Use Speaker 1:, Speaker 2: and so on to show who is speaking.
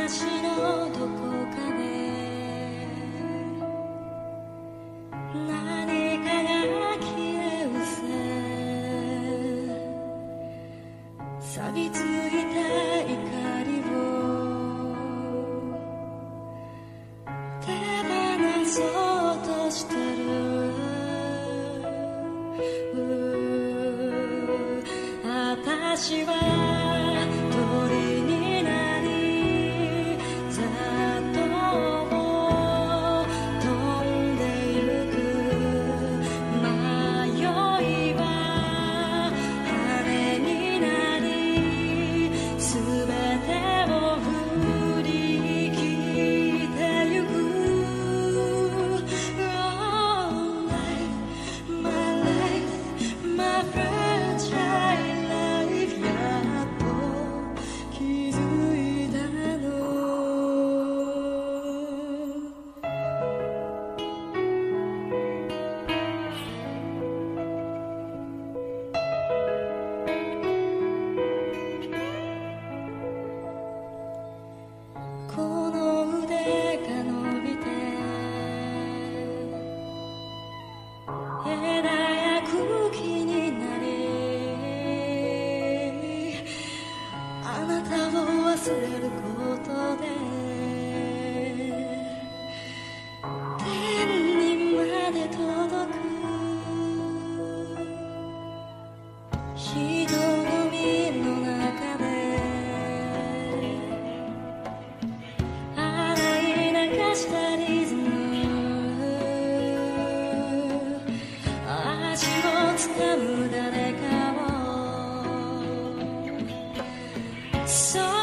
Speaker 1: 私のどこかで何かが消え失せ錆びついた怒りを手放そうとしてる私は鳥になりざっと飛んでゆく迷いは羽になりすべてを振り切ってゆく Oh, life, my life, my fragile life やっと気づいたのこの腕が伸びて枝や茎になりあなたを忘れることで天にまで届く人混みの中で洗い流したリズム足をつかむ誰かをそう